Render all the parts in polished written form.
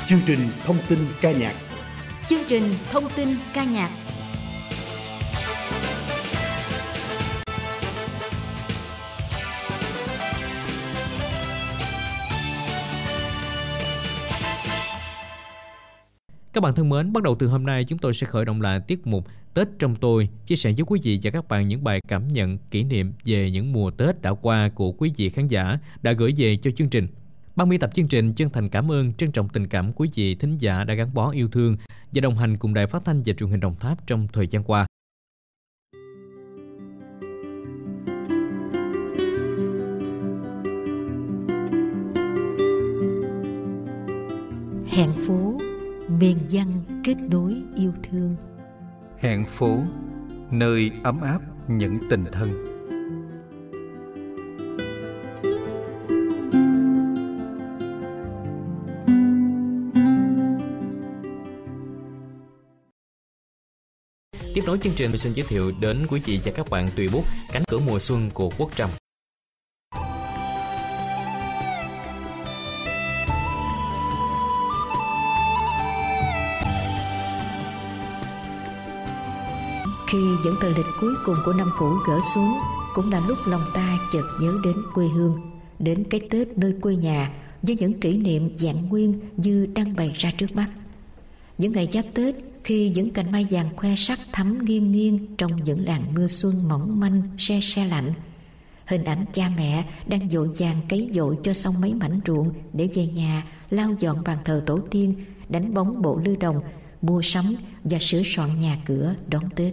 Chương trình thông tin ca nhạc. Chương trình thông tin ca nhạc. Các bạn thân mến, bắt đầu từ hôm nay chúng tôi sẽ khởi động lại tiết mục Tết trong tôi, chia sẻ với quý vị và các bạn những bài cảm nhận, kỷ niệm về những mùa Tết đã qua của quý vị khán giả đã gửi về cho chương trình. Ban biên tập chương trình chân thành cảm ơn, trân trọng tình cảm quý vị thính giả đã gắn bó yêu thương và đồng hành cùng Đài Phát thanh và Truyền hình Đồng Tháp trong thời gian qua. Hẹn phố, miền văn kết nối yêu thương. Hẹn phố, nơi ấm áp những tình thân. Tiếp nối chương trình, mình xin giới thiệu đến quý vị và các bạn tùy bút Cánh cửa mùa xuân của Quốc Trầm. Khi những tờ lịch cuối cùng của năm cũ gỡ xuống, cũng là lúc lòng ta chợt nhớ đến quê hương, đến cái Tết nơi quê nhà với những kỷ niệm vẹn nguyên như đang bày ra trước mắt. Những ngày giáp Tết, khi những cành mai vàng khoe sắc thắm nghiêng nghiêng trong những làn mưa xuân mỏng manh se se lạnh, hình ảnh cha mẹ đang vội vàng cấy dội cho xong mấy mảnh ruộng để về nhà lau dọn bàn thờ tổ tiên, đánh bóng bộ lư đồng, mua sắm và sửa soạn nhà cửa đón Tết.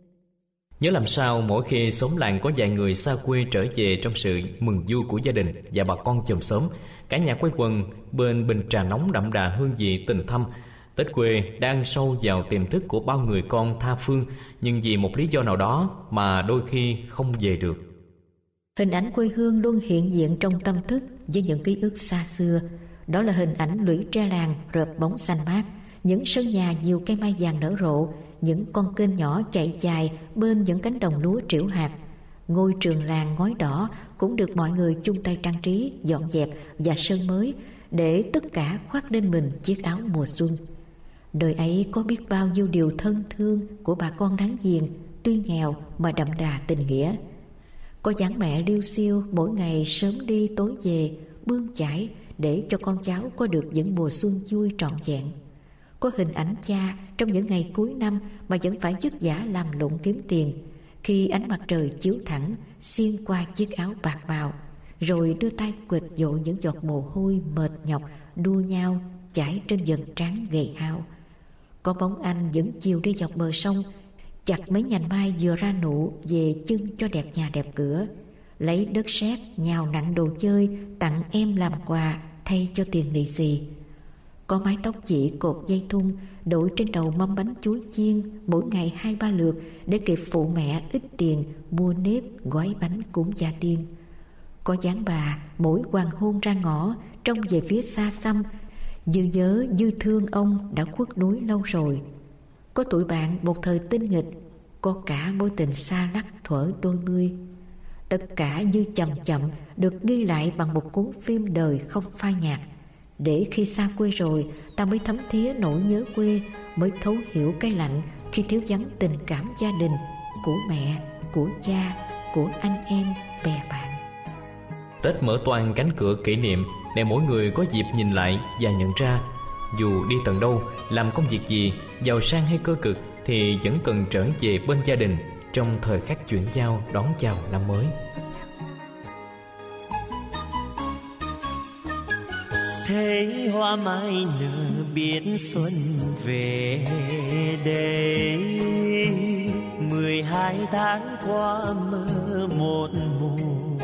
Nhớ làm sao mỗi khi xóm làng có vài người xa quê trở về trong sự mừng vui của gia đình và bà con chòm xóm, cả nhà quây quần bên bình trà nóng đậm đà hương vị tình thâm. Tết quê đang sâu vào tiềm thức của bao người con tha phương, nhưng vì một lý do nào đó mà đôi khi không về được. Hình ảnh quê hương luôn hiện diện trong tâm thức với những ký ức xa xưa. Đó là hình ảnh lũy tre làng rợp bóng xanh mát, những sân nhà nhiều cây mai vàng nở rộ, những con kênh nhỏ chạy dài bên những cánh đồng lúa trĩu hạt. Ngôi trường làng ngói đỏ cũng được mọi người chung tay trang trí, dọn dẹp và sơn mới để tất cả khoác lên mình chiếc áo mùa xuân. Đời ấy có biết bao nhiêu điều thân thương của bà con láng giềng, tuy nghèo mà đậm đà tình nghĩa. Có dáng mẹ liêu xiêu mỗi ngày sớm đi tối về, bươn chải để cho con cháu có được những mùa xuân vui trọn vẹn. Có hình ảnh cha trong những ngày cuối năm mà vẫn phải vất vả làm lụng kiếm tiền, khi ánh mặt trời chiếu thẳng xuyên qua chiếc áo bạc màu, rồi đưa tay quệt dội những giọt mồ hôi mệt nhọc đua nhau chảy trên vầng trán gầy hao. Có bóng anh những chiều đi dọc bờ sông, chặt mấy nhành mai vừa ra nụ về chưng cho đẹp nhà đẹp cửa, lấy đất sét nhào nặn đồ chơi tặng em làm quà thay cho tiền lì xì. Có mái tóc chỉ cột dây thun đội trên đầu mâm bánh chuối chiên mỗi ngày 2-3 lượt để kịp phụ mẹ ít tiền mua nếp gói bánh cúng gia tiên. Có dáng bà mỗi hoàng hôn ra ngõ trông về phía xa xăm, dư nhớ dư thương ông đã khuất núi lâu rồi. Có tụi bạn một thời tinh nghịch, có cả mối tình xa lắc thuở đôi mươi. Tất cả như chậm chậm được ghi lại bằng một cuốn phim đời không phai nhạt, để khi xa quê rồi ta mới thấm thía nỗi nhớ quê, mới thấu hiểu cái lạnh khi thiếu vắng tình cảm gia đình, của mẹ, của cha, của anh em, bè bạn. Tết mở toang cánh cửa kỷ niệm để mỗi người có dịp nhìn lại và nhận ra, dù đi tận đâu, làm công việc gì, giàu sang hay cơ cực, thì vẫn cần trở về bên gia đình trong thời khắc chuyển giao đón chào năm mới. Thấy hoa mai nở biết xuân về đây, 12 tháng qua mơ một mùa.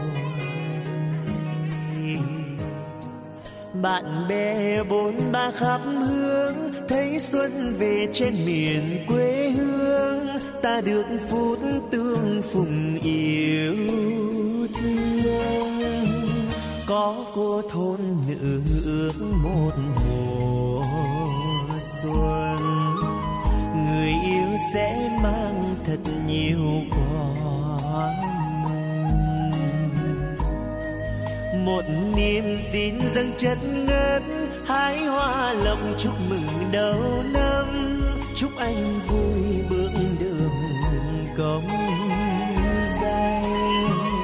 Bạn bè bốn ba khắp hướng thấy xuân về trên miền quê hương, ta được phút tương phùng yêu thương. Có cô thôn nữ ước một mùa xuân, người yêu sẽ mang thật nhiều quà. Một niềm tin dâng chất ngất hái hoa lộc chúc mừng đầu năm, chúc anh vui bước đường công danh.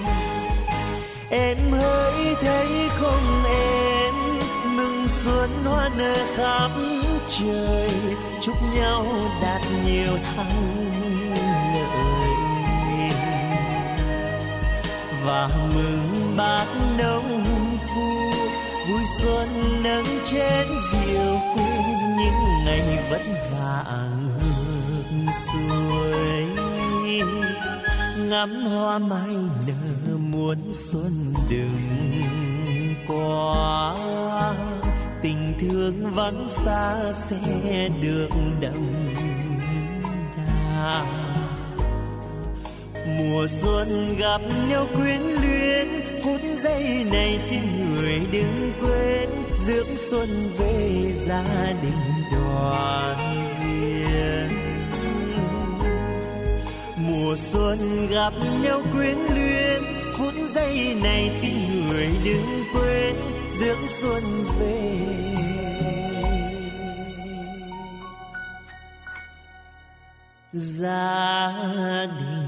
Em hỡi thấy không em, mừng xuân hoa nở khắp trời, chúc nhau đạt nhiều thắng lợi và mừng bác nông phu vui xuân nâng chén rượu, quên những ngày vất vả ngược xuôi, ngắm hoa mai nở muôn xuân đừng qua, tình thương vắng xa sẽ được đậm đà. Mùa xuân gặp nhau quyến luyến, phút giây này xin người đừng quên, rước xuân về gia đình đoàn viên. Mùa xuân gặp nhau quyến luyến, phút giây này xin người đừng quên, rước xuân về gia đình